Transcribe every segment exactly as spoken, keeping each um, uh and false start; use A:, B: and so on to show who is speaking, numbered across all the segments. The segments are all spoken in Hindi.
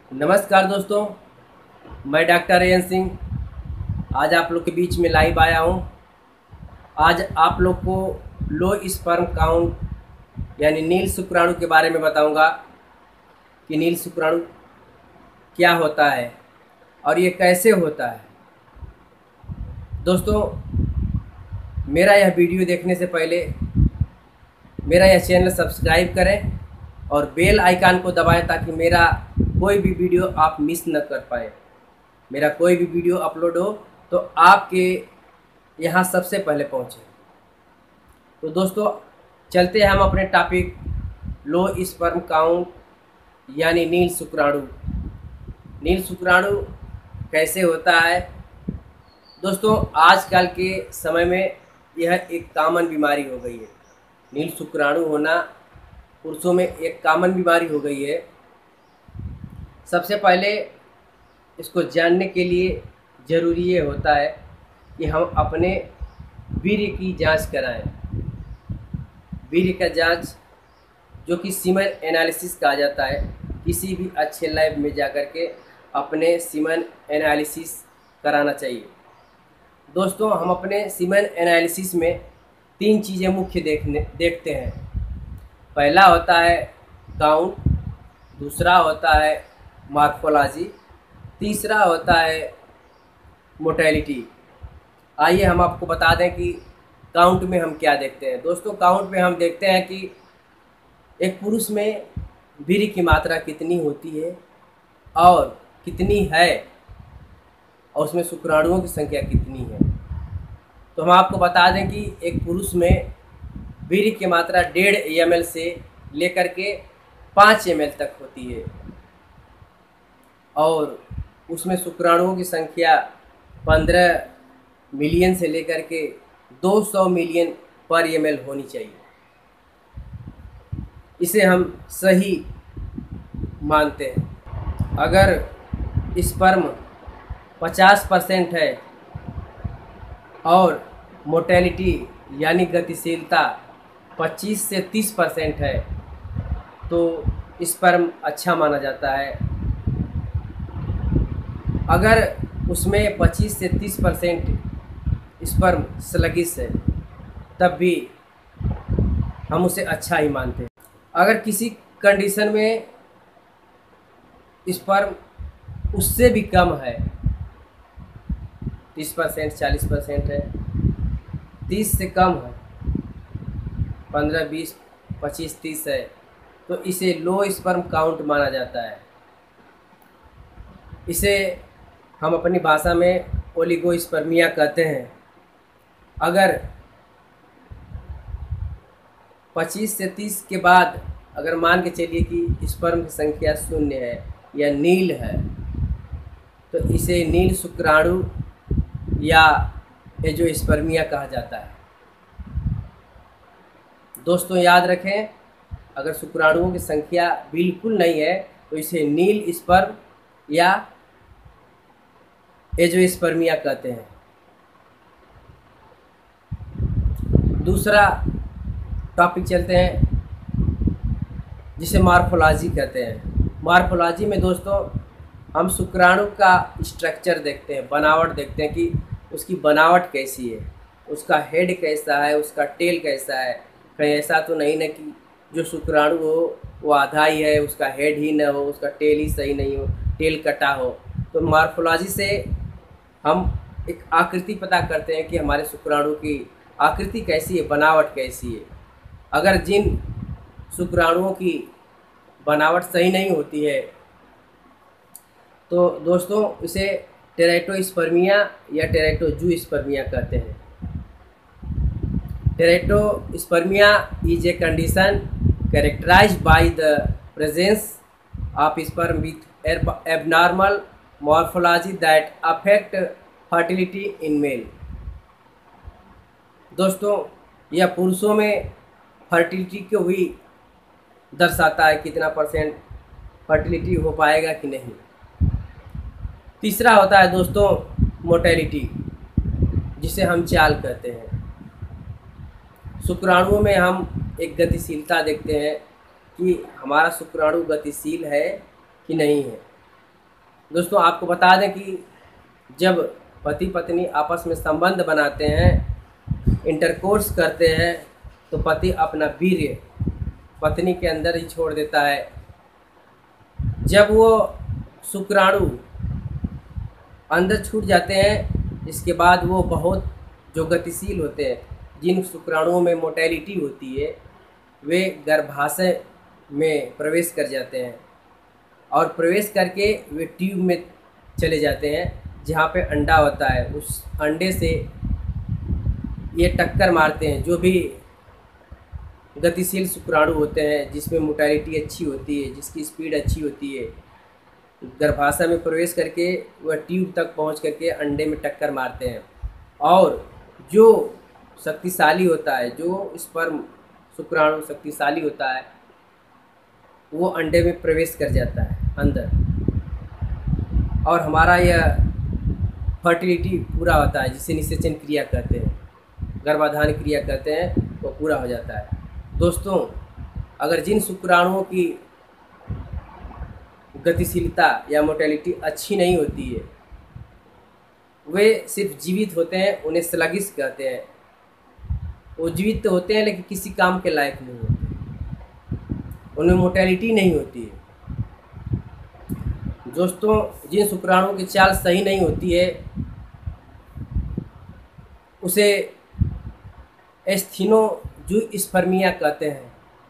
A: नमस्कार दोस्तों, मैं डॉक्टर एन सिंह आज आप लोग के बीच में लाइव आया हूँ। आज आप लोग को लो स्पर्म काउंट यानी नील शुक्राणु के बारे में बताऊंगा कि नील शुक्राणु क्या होता है और ये कैसे होता है। दोस्तों, मेरा यह वीडियो देखने से पहले मेरा यह चैनल सब्सक्राइब करें और बेल आइकन को दबाएं ताकि मेरा कोई भी वीडियो आप मिस न कर पाए। मेरा कोई भी वीडियो अपलोड हो तो आपके यहाँ सबसे पहले पहुँचे। तो दोस्तों, चलते हैं हम अपने टॉपिक लो स्पर्म काउंट यानी नील शुक्राणु। नील शुक्राणु कैसे होता है। दोस्तों, आजकल के समय में यह एक कॉमन बीमारी हो गई है। नील शुक्राणु होना पुरुषों में एक कॉमन बीमारी हो गई है। सबसे पहले इसको जानने के लिए ज़रूरी ये होता है कि हम अपने वीर्य की जांच कराएं। वीर्य का जांच जो कि सीमन एनालिसिस कहा जाता है, किसी भी अच्छे लैब में जाकर के अपने सीमन एनालिसिस कराना चाहिए। दोस्तों, हम अपने सीमन एनालिसिस में तीन चीज़ें मुख्य देखने देखते हैं। पहला होता है काउंट, दूसरा होता है मॉर्फोलॉजी, तीसरा होता है मोटेलिटी। आइए हम आपको बता दें कि काउंट में हम क्या देखते हैं। दोस्तों, काउंट में हम देखते हैं कि एक पुरुष में वीर्य की मात्रा कितनी होती है और कितनी है और उसमें शुक्राणुओं की संख्या कितनी है। तो हम आपको बता दें कि एक पुरुष में वीर्य की मात्रा डेढ़ एम एल से लेकर के पाँच एम एल तक होती है और उसमें शुक्राणुओं की संख्या पंद्रह मिलियन से लेकर के दो सौ मिलियन पर एम एल होनी चाहिए। इसे हम सही मानते हैं। अगर स्पर्म पचास परसेंट है और मोटेलिटी यानी गतिशीलता पच्चीस से तीस परसेंट है तो स्पर्म अच्छा माना जाता है। अगर उसमें पच्चीस से तीस परसेंट स्पर्म स्लगिश है तब भी हम उसे अच्छा ही मानते हैं। अगर किसी कंडीशन में स्पर्म उससे भी कम है, तीस परसेंट चालीस परसेंट है, तीस से कम है, पंद्रह बीस पच्चीस तीस है, तो इसे लो स्पर्म काउंट माना जाता है। इसे हम अपनी भाषा में ओलिगोस्पर्मिया कहते हैं। अगर पच्चीस से तीस के बाद अगर मान के चलिए कि स्पर्म की संख्या शून्य है या नील है तो इसे नील शुक्राणु या एंजियोस्पर्मिया कहा जाता है। दोस्तों, याद रखें, अगर शुक्राणुओं की संख्या बिल्कुल नहीं है तो इसे नील स्पर्म या एंजियोस्पर्मिया कहते हैं। दूसरा टॉपिक चलते हैं जिसे मॉर्फोलॉजी कहते हैं। मॉर्फोलॉजी में दोस्तों हम शुक्राणु का स्ट्रक्चर देखते हैं, बनावट देखते हैं कि उसकी बनावट कैसी है, उसका हेड कैसा है, उसका टेल कैसा है। कहीं ऐसा तो नहीं ना कि जो शुक्राणु हो वो आधा ही है, उसका हेड ही ना हो, उसका टेल ही सही नहीं हो, टेल कटा हो। तो मॉर्फोलॉजी से हम एक आकृति पता करते हैं कि हमारे शुक्राणु की आकृति कैसी है, बनावट कैसी है। अगर जिन शुक्राणुओं की बनावट सही नहीं होती है तो दोस्तों इसे टेरेटोस्पर्मिया या टेरेटोजूस्पर्मिया कहते हैं। Teratospermia is a condition characterized by the presence of sperm with abnormal morphology that affect fertility in male। दोस्तों, यह पुरुषों में फर्टिलिटी को भी दर्शाता है, कितना परसेंट फर्टिलिटी हो पाएगा कि नहीं। तीसरा होता है दोस्तों मोटेलिटी, जिसे हम चाल कहते हैं। शुक्राणुओं में हम एक गतिशीलता देखते हैं कि हमारा शुक्राणु गतिशील है कि नहीं है। दोस्तों आपको बता दें कि जब पति पत्नी आपस में संबंध बनाते हैं, इंटरकोर्स करते हैं, तो पति अपना वीर्य पत्नी के अंदर ही छोड़ देता है। जब वो शुक्राणु अंदर छूट जाते हैं, इसके बाद वो बहुत जो गतिशील होते हैं, जिन शुक्राणुओं में मोटेलिटी होती है, वे गर्भाशय में प्रवेश कर जाते हैं और प्रवेश करके वे ट्यूब में चले जाते हैं जहाँ पे अंडा होता है। उस अंडे से ये टक्कर मारते हैं, जो भी गतिशील शुक्राणु होते हैं, जिसमें मोटेलिटी अच्छी होती है, जिसकी स्पीड अच्छी होती है, गर्भाशय में प्रवेश करके वह ट्यूब तक पहुंच करके अंडे में टक्कर मारते हैं। और जो शक्तिशाली होता है, जो स्पर्म शुक्राणु शक्तिशाली होता है, वो अंडे में प्रवेश कर जाता है अंदर, और हमारा यह फर्टिलिटी पूरा होता है, जिसे निषेचन क्रिया कहते हैं, गर्भाधान क्रिया कहते हैं, वो पूरा हो जाता है। दोस्तों, अगर जिन शुक्राणुओं की गतिशीलता या मोटेलिटी अच्छी नहीं होती है, वे सिर्फ जीवित होते हैं, उन्हें स्लगिश कहते हैं। वो जीवित तो होते हैं लेकिन किसी काम के लायक नहीं होते, उनमें मोटेलिटी नहीं होती है। दोस्तों, जिन शुक्राणुओं की चाल सही नहीं होती है, उसे एस्थीनोजूस्पर्मिया कहते हैं।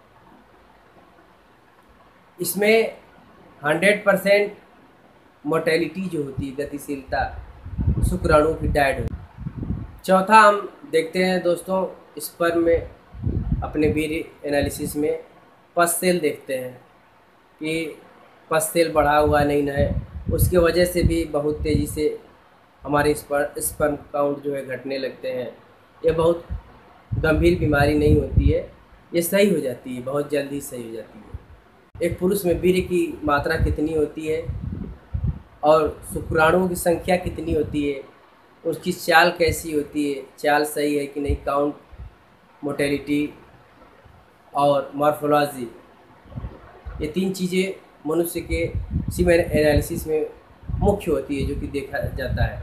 A: इसमें हंड्रेड परसेंट मोटेलिटी जो होती है, गतिशीलता शुक्राणु की डायड होती। चौथा हम देखते हैं दोस्तों, स्पर्म में अपने वीर्य एनालिसिस में पस सेल देखते हैं कि पस सेल बढ़ा हुआ नहीं है। उसके वजह से भी बहुत तेज़ी से हमारे स्पर्म काउंट जो है घटने लगते हैं। ये बहुत गंभीर बीमारी नहीं होती है, ये सही हो जाती है, बहुत जल्दी सही हो जाती है। एक पुरुष में वीर्य की मात्रा कितनी होती है और शुक्राणुओं की संख्या कितनी होती है, उसकी चाल कैसी होती है, चाल सही है कि नहीं, काउंट, मोटेलिटी और मॉर्फोलॉजी, ये तीन चीज़ें मनुष्य के सीमेन एनालिसिस में मुख्य होती है, जो कि देखा जाता है।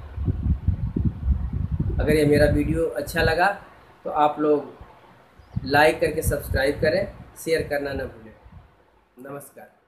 A: अगर ये मेरा वीडियो अच्छा लगा तो आप लोग लाइक करके सब्सक्राइब करें, शेयर करना न भूलें। नमस्कार।